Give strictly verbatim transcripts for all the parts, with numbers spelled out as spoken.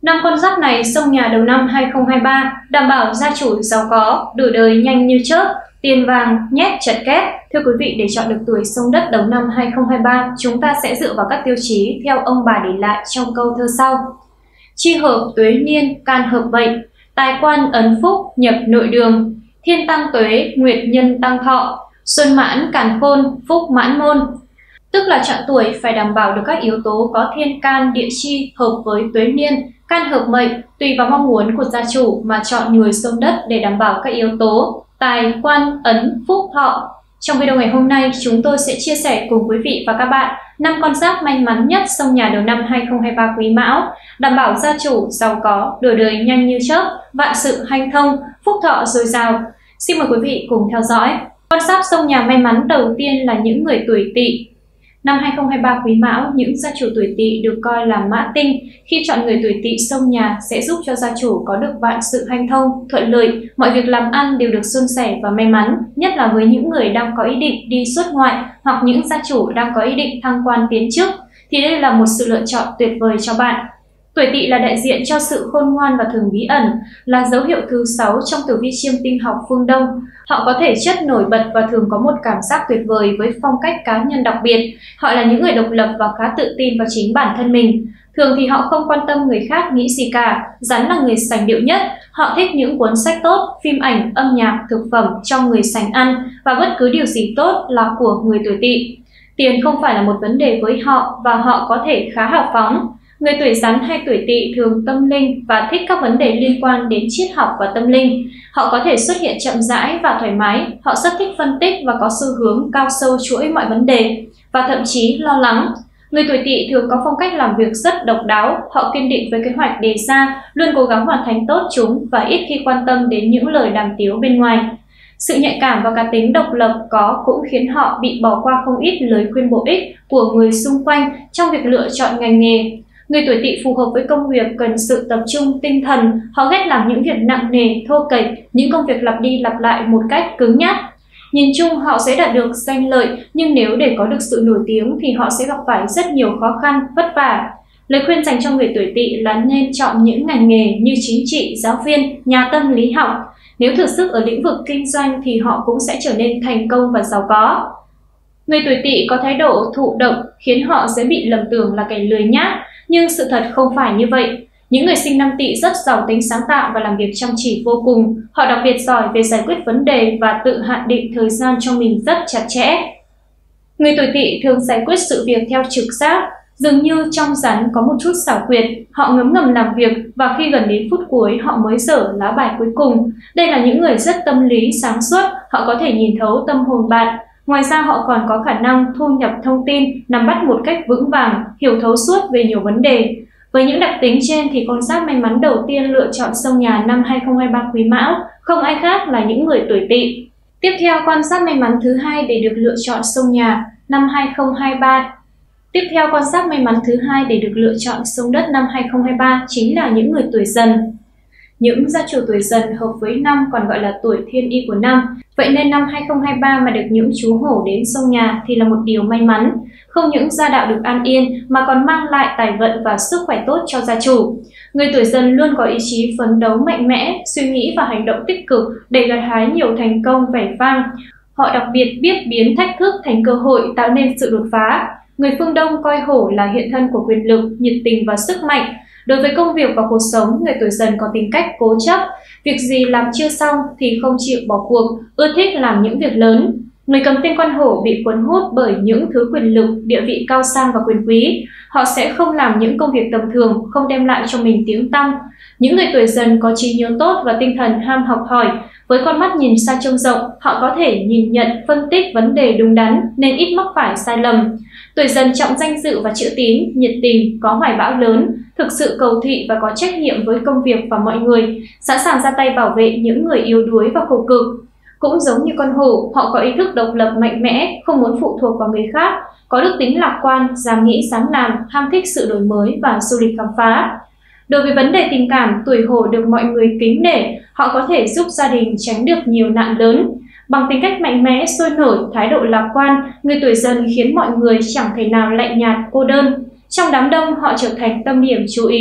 Năm con giáp này xông nhà đầu năm hai không hai ba, đảm bảo gia chủ giàu có, đổi đời nhanh như chớp, tiền vàng nhét chật két. Thưa quý vị, để chọn được tuổi xông đất đầu năm hai không hai ba, chúng ta sẽ dựa vào các tiêu chí theo ông bà để lại trong câu thơ sau. Chi hợp tuế niên, can hợp bệnh, tài quan ấn phúc, nhập nội đường, thiên tăng tuế, nguyệt nhân tăng thọ, xuân mãn càn khôn, phúc mãn môn. Tức là chọn tuổi phải đảm bảo được các yếu tố có thiên can địa chi hợp với tuế niên, can hợp mệnh, tùy vào mong muốn của gia chủ mà chọn người xông đất để đảm bảo các yếu tố tài, quan, ấn, phúc, thọ. Trong video ngày hôm nay, chúng tôi sẽ chia sẻ cùng quý vị và các bạn năm con giáp may mắn nhất xông nhà đầu năm hai không hai ba Quý Mão, đảm bảo gia chủ giàu có, đổi đời nhanh như chớp, vạn sự hanh thông, phúc thọ dồi dào. Xin mời quý vị cùng theo dõi. Con giáp xông nhà may mắn đầu tiên là những người tuổi Tỵ. Năm hai không hai ba Quý Mão, những gia chủ tuổi Tỵ được coi là mã tinh. Khi chọn người tuổi Tỵ xông nhà sẽ giúp cho gia chủ có được vạn sự hanh thông, thuận lợi, mọi việc làm ăn đều được suôn sẻ và may mắn, nhất là với những người đang có ý định đi xuất ngoại hoặc những gia chủ đang có ý định thăng quan tiến chức, thì đây là một sự lựa chọn tuyệt vời cho bạn. Tuổi Tỵ là đại diện cho sự khôn ngoan và thường bí ẩn, là dấu hiệu thứ sáu trong tử vi chiêm tinh học phương Đông. Họ có thể chất nổi bật và thường có một cảm giác tuyệt vời với phong cách cá nhân đặc biệt. Họ là những người độc lập và khá tự tin vào chính bản thân mình. Thường thì họ không quan tâm người khác nghĩ gì cả, rắn là người sành điệu nhất. Họ thích những cuốn sách tốt, phim ảnh, âm nhạc, thực phẩm cho người sành ăn và bất cứ điều gì tốt là của người tuổi Tỵ. Tiền không phải là một vấn đề với họ và họ có thể khá hào phóng. Người tuổi Rắn hay tuổi Tỵ thường tâm linh và thích các vấn đề liên quan đến triết học và tâm linh. Họ có thể xuất hiện chậm rãi và thoải mái, họ rất thích phân tích và có xu hướng cao sâu chuỗi mọi vấn đề, và thậm chí lo lắng. Người tuổi Tỵ thường có phong cách làm việc rất độc đáo, họ kiên định với kế hoạch đề ra, luôn cố gắng hoàn thành tốt chúng và ít khi quan tâm đến những lời đàm tiếu bên ngoài. Sự nhạy cảm và cá tính độc lập có cũng khiến họ bị bỏ qua không ít lời khuyên bổ ích của người xung quanh trong việc lựa chọn ngành nghề. Người tuổi Tỵ phù hợp với công việc cần sự tập trung tinh thần, họ ghét làm những việc nặng nề, thô kệch, những công việc lặp đi lặp lại một cách cứng nhắc. Nhìn chung họ sẽ đạt được danh lợi, nhưng nếu để có được sự nổi tiếng thì họ sẽ gặp phải rất nhiều khó khăn, vất vả. Lời khuyên dành cho người tuổi Tỵ là nên chọn những ngành nghề như chính trị, giáo viên, nhà tâm lý học. Nếu thử sức ở lĩnh vực kinh doanh thì họ cũng sẽ trở nên thành công và giàu có. Người tuổi Tỵ có thái độ thụ động khiến họ dễ bị lầm tưởng là kẻ lười nhác, nhưng sự thật không phải như vậy. Những người sinh năm Tỵ rất giàu tính sáng tạo và làm việc chăm chỉ vô cùng. Họ đặc biệt giỏi về giải quyết vấn đề và tự hạn định thời gian cho mình rất chặt chẽ. Người tuổi Tỵ thường giải quyết sự việc theo trực giác. Dường như trong Rắn có một chút xảo quyệt, họ ngấm ngầm làm việc và khi gần đến phút cuối họ mới dở lá bài cuối cùng. Đây là những người rất tâm lý, sáng suốt, họ có thể nhìn thấu tâm hồn bạn. Ngoài ra họ còn có khả năng thu nhập thông tin, nắm bắt một cách vững vàng, hiểu thấu suốt về nhiều vấn đề. Với những đặc tính trên thì con giáp may mắn đầu tiên lựa chọn xông nhà năm hai không hai ba Quý Mão không ai khác là những người tuổi Tỵ. Tiếp theo, con giáp may mắn thứ hai để được lựa chọn xông nhà năm hai không hai ba. Tiếp theo, con giáp may mắn thứ hai để được lựa chọn xông đất năm hai không hai ba chính là những người tuổi Dần. Những gia chủ tuổi Dần hợp với năm còn gọi là tuổi thiên y của năm. Vậy nên năm hai không hai ba mà được những chú hổ đến xông nhà thì là một điều may mắn. Không những gia đạo được an yên mà còn mang lại tài vận và sức khỏe tốt cho gia chủ. Người tuổi Dần luôn có ý chí phấn đấu mạnh mẽ, suy nghĩ và hành động tích cực để gặt hái nhiều thành công vẻ vang. Họ đặc biệt biết biến thách thức thành cơ hội, tạo nên sự đột phá. Người phương Đông coi hổ là hiện thân của quyền lực, nhiệt tình và sức mạnh. Đối với công việc và cuộc sống, người tuổi Dần có tính cách cố chấp. Việc gì làm chưa xong thì không chịu bỏ cuộc, ưa thích làm những việc lớn. Người cầm tên con hổ bị cuốn hút bởi những thứ quyền lực, địa vị cao sang và quyền quý. Họ sẽ không làm những công việc tầm thường, không đem lại cho mình tiếng tăm. Những người tuổi Dần có trí nhớ tốt và tinh thần ham học hỏi. Với con mắt nhìn xa trông rộng, họ có thể nhìn nhận, phân tích vấn đề đúng đắn nên ít mắc phải sai lầm. Tuổi Dần trọng danh dự và chữ tín, nhiệt tình, có hoài bão lớn, thực sự cầu thị và có trách nhiệm với công việc và mọi người, sẵn sàng ra tay bảo vệ những người yếu đuối và khổ cực. Cũng giống như con hổ, họ có ý thức độc lập mạnh mẽ, không muốn phụ thuộc vào người khác, có đức tính lạc quan, dám nghĩ dám làm, ham thích sự đổi mới và du lịch khám phá. Đối với vấn đề tình cảm, tuổi hổ được mọi người kính nể, họ có thể giúp gia đình tránh được nhiều nạn lớn. Bằng tính cách mạnh mẽ, sôi nổi, thái độ lạc quan, người tuổi Dần khiến mọi người chẳng thể nào lạnh nhạt, cô đơn. Trong đám đông, họ trở thành tâm điểm chú ý.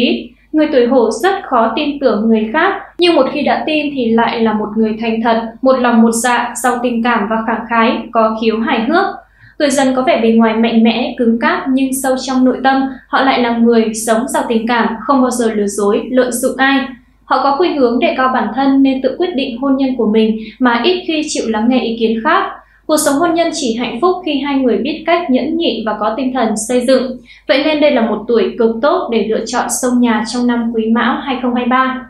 Người tuổi Hổ rất khó tin tưởng người khác, nhưng một khi đã tin thì lại là một người thành thật, một lòng một dạ, giàu tình cảm và khẳng khái, có khiếu hài hước. Tuổi Dần có vẻ bề ngoài mạnh mẽ, cứng cáp nhưng sâu trong nội tâm, họ lại là người sống giàu tình cảm, không bao giờ lừa dối, lợi dụng ai. Họ có khuynh hướng đề cao bản thân nên tự quyết định hôn nhân của mình mà ít khi chịu lắng nghe ý kiến khác. Cuộc sống hôn nhân chỉ hạnh phúc khi hai người biết cách nhẫn nhịn và có tinh thần xây dựng. Vậy nên đây là một tuổi cực tốt để lựa chọn xông nhà trong năm Quý Mão hai không hai ba.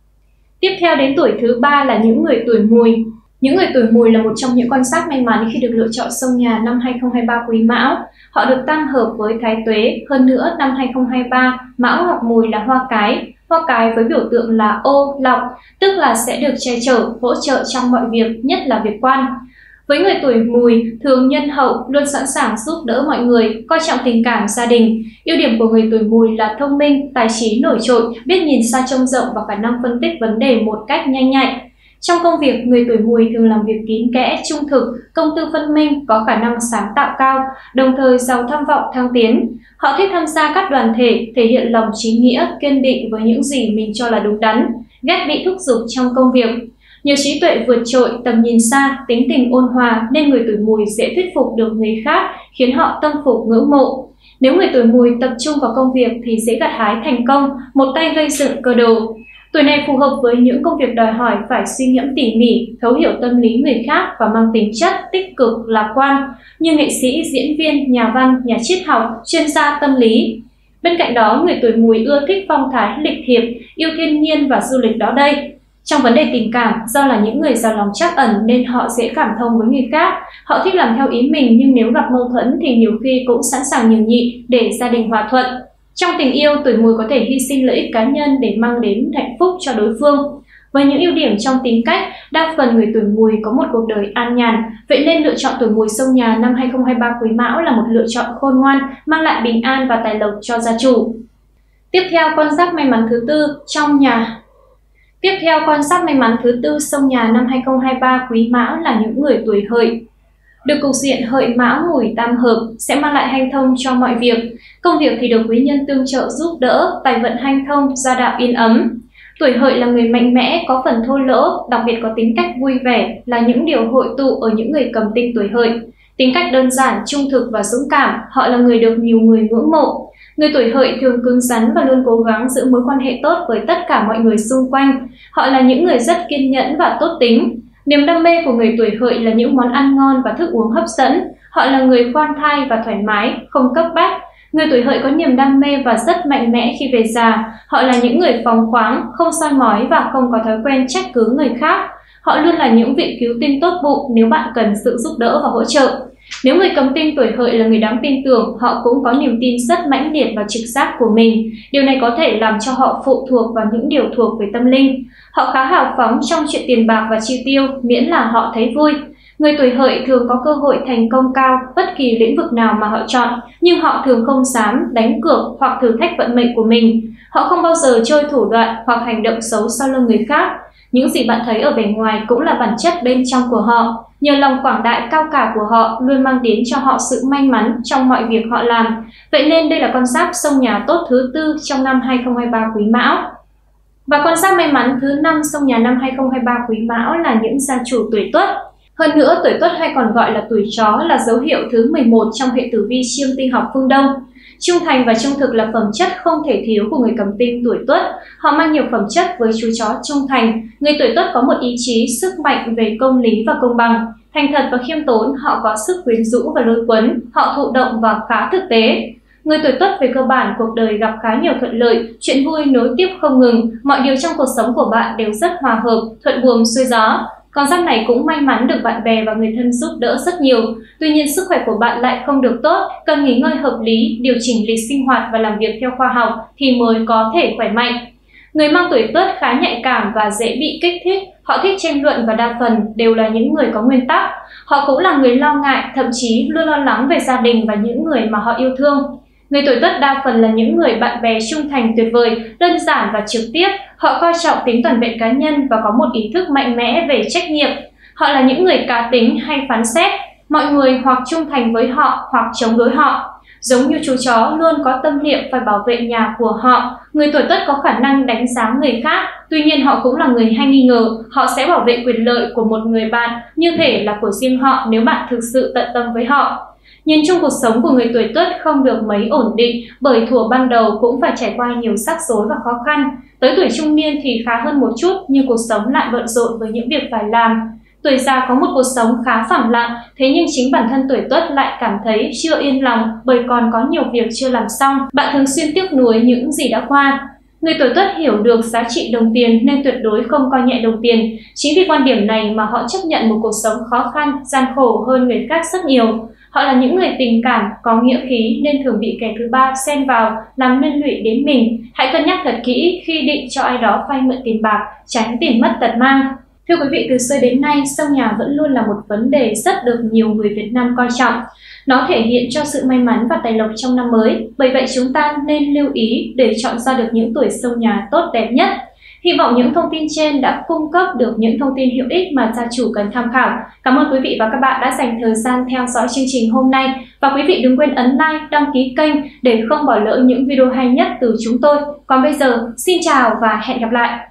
Tiếp theo đến tuổi thứ ba là những người tuổi Mùi. Những người tuổi Mùi là một trong những con giáp may mắn khi được lựa chọn xông nhà năm hai không hai ba Quý Mão. Họ được tam hợp với Thái Tuế, hơn nữa năm hai không hai ba, Mão gặp Mùi là hoa cái. Hoa cái với biểu tượng là ô, lọc, tức là sẽ được che chở, hỗ trợ trong mọi việc, nhất là việc quan. Với người tuổi Mùi, thường nhân hậu, luôn sẵn sàng giúp đỡ mọi người, coi trọng tình cảm gia đình. Ưu điểm của người tuổi Mùi là thông minh, tài trí nổi trội, biết nhìn xa trông rộng và khả năng phân tích vấn đề một cách nhanh nhạy. Trong công việc, người tuổi Mùi thường làm việc kín kẽ, trung thực, công tư phân minh, có khả năng sáng tạo cao, đồng thời giàu tham vọng thăng tiến. Họ thích tham gia các đoàn thể, thể hiện lòng trí nghĩa, kiên định với những gì mình cho là đúng đắn, ghét bị thúc giục trong công việc. Nhờ trí tuệ vượt trội, tầm nhìn xa, tính tình ôn hòa nên người tuổi Mùi dễ thuyết phục được người khác, khiến họ tâm phục ngưỡng mộ. Nếu người tuổi Mùi tập trung vào công việc thì dễ gặt hái thành công, một tay gây dựng cơ đồ. Tuổi này phù hợp với những công việc đòi hỏi phải suy ngẫm tỉ mỉ, thấu hiểu tâm lý người khác và mang tính chất tích cực, lạc quan, như nghệ sĩ, diễn viên, nhà văn, nhà triết học, chuyên gia tâm lý. Bên cạnh đó, người tuổi Mùi ưa thích phong thái lịch thiệp, yêu thiên nhiên và du lịch đó đây. Trong vấn đề tình cảm, do là những người giàu lòng trắc ẩn nên họ dễ cảm thông với người khác. Họ thích làm theo ý mình nhưng nếu gặp mâu thuẫn thì nhiều khi cũng sẵn sàng nhường nhịn để gia đình hòa thuận. Trong tình yêu, tuổi Mùi có thể hy sinh lợi ích cá nhân để mang đến hạnh phúc cho đối phương. Với những ưu điểm trong tính cách, đa phần người tuổi Mùi có một cuộc đời an nhàn, vậy nên lựa chọn tuổi Mùi xông nhà năm hai không hai ba Quý Mão là một lựa chọn khôn ngoan, mang lại bình an và tài lộc cho gia chủ. Tiếp theo, con giáp may mắn thứ tư trong nhà. Tiếp theo, con giáp may mắn thứ tư xông nhà năm hai không hai ba Quý Mão là những người tuổi Hợi. Được cục diện Hợi Mão Mùi tam hợp sẽ mang lại hanh thông cho mọi việc. Công việc thì được quý nhân tương trợ giúp đỡ, tài vận hanh thông, gia đạo yên ấm. Tuổi Hợi là người mạnh mẽ, có phần thô lỗ, đặc biệt có tính cách vui vẻ là những điều hội tụ ở những người cầm tinh tuổi Hợi. Tính cách đơn giản, trung thực và dũng cảm, họ là người được nhiều người ngưỡng mộ. Người tuổi Hợi thường cứng rắn và luôn cố gắng giữ mối quan hệ tốt với tất cả mọi người xung quanh. Họ là những người rất kiên nhẫn và tốt tính. Niềm đam mê của người tuổi Hợi là những món ăn ngon và thức uống hấp dẫn. Họ là người khoan thai và thoải mái, không cấp bách. Người tuổi Hợi có niềm đam mê và rất mạnh mẽ khi về già. Họ là những người phóng khoáng, không soi mói và không có thói quen trách cứ người khác. Họ luôn là những vị cứu tinh tốt bụng nếu bạn cần sự giúp đỡ và hỗ trợ. Nếu người cầm tinh tuổi Hợi là người đáng tin tưởng, họ cũng có niềm tin rất mãnh liệt vào trực giác của mình. Điều này có thể làm cho họ phụ thuộc vào những điều thuộc về tâm linh. Họ khá hào phóng trong chuyện tiền bạc và chi tiêu, miễn là họ thấy vui. Người tuổi Hợi thường có cơ hội thành công cao bất kỳ lĩnh vực nào mà họ chọn, nhưng họ thường không dám đánh cược hoặc thử thách vận mệnh của mình. Họ không bao giờ chơi thủ đoạn hoặc hành động xấu sau lưng người khác. Những gì bạn thấy ở bề ngoài cũng là bản chất bên trong của họ. Nhờ lòng quảng đại cao cả của họ luôn mang đến cho họ sự may mắn trong mọi việc họ làm. Vậy nên đây là con giáp xông nhà tốt thứ tư trong năm hai không hai ba Quý Mão. Và con giáp may mắn thứ năm xông nhà năm hai không hai ba Quý Mão là những gia chủ tuổi Tuất. Hơn nữa, tuổi Tuất hay còn gọi là tuổi chó là dấu hiệu thứ mười một trong hệ tử vi chiêm tinh học phương Đông. Trung thành và trung thực là phẩm chất không thể thiếu của người cầm tinh tuổi Tuất. Họ mang nhiều phẩm chất với chú chó trung thành. Người tuổi Tuất có một ý chí, sức mạnh về công lý và công bằng. Thành thật và khiêm tốn, họ có sức quyến rũ và lôi cuốn. Họ thụ động và khá thực tế. Người tuổi Tuất về cơ bản cuộc đời gặp khá nhiều thuận lợi, chuyện vui nối tiếp không ngừng. Mọi điều trong cuộc sống của bạn đều rất hòa hợp, thuận buồm xuôi gió. Con giáp này cũng may mắn được bạn bè và người thân giúp đỡ rất nhiều. Tuy nhiên sức khỏe của bạn lại không được tốt, cần nghỉ ngơi hợp lý, điều chỉnh lịch sinh hoạt và làm việc theo khoa học thì mới có thể khỏe mạnh. Người mang tuổi Tuất khá nhạy cảm và dễ bị kích thích. Họ thích tranh luận và đa phần đều là những người có nguyên tắc. Họ cũng là người lo ngại, thậm chí luôn lo lắng về gia đình và những người mà họ yêu thương. Người tuổi Tuất đa phần là những người bạn bè trung thành tuyệt vời, đơn giản và trực tiếp. Họ coi trọng tính toàn vẹn cá nhân và có một ý thức mạnh mẽ về trách nhiệm. Họ là những người cá tính hay phán xét. Mọi người hoặc trung thành với họ hoặc chống đối họ. Giống như chú chó luôn có tâm niệm phải bảo vệ nhà của họ, người tuổi Tuất có khả năng đánh giá người khác, tuy nhiên họ cũng là người hay nghi ngờ, họ sẽ bảo vệ quyền lợi của một người bạn như thể là của riêng họ nếu bạn thực sự tận tâm với họ. Nhìn chung cuộc sống của người tuổi Tuất không được mấy ổn định, bởi thuở ban đầu cũng phải trải qua nhiều rắc rối và khó khăn. Tới tuổi trung niên thì khá hơn một chút, nhưng cuộc sống lại bận rộn với những việc phải làm. Tuổi già có một cuộc sống khá phẳng lặng, thế nhưng chính bản thân tuổi Tuất lại cảm thấy chưa yên lòng bởi còn có nhiều việc chưa làm xong. Bạn thường xuyên tiếc nuối những gì đã qua. Người tuổi Tuất hiểu được giá trị đồng tiền nên tuyệt đối không coi nhẹ đồng tiền. Chính vì quan điểm này mà họ chấp nhận một cuộc sống khó khăn, gian khổ hơn người khác rất nhiều. Họ là những người tình cảm, có nghĩa khí nên thường bị kẻ thứ ba xen vào, làm liên lụy đến mình. Hãy cân nhắc thật kỹ khi định cho ai đó vay mượn tiền bạc, tránh tiền mất tật mang. Thưa quý vị, từ xưa đến nay, sông nhà vẫn luôn là một vấn đề rất được nhiều người Việt Nam coi trọng. Nó thể hiện cho sự may mắn và tài lộc trong năm mới, bởi vậy chúng ta nên lưu ý để chọn ra được những tuổi sông nhà tốt đẹp nhất. Hy vọng những thông tin trên đã cung cấp được những thông tin hữu ích mà gia chủ cần tham khảo. Cảm ơn quý vị và các bạn đã dành thời gian theo dõi chương trình hôm nay. Và quý vị đừng quên ấn like, đăng ký kênh để không bỏ lỡ những video hay nhất từ chúng tôi. Còn bây giờ, xin chào và hẹn gặp lại!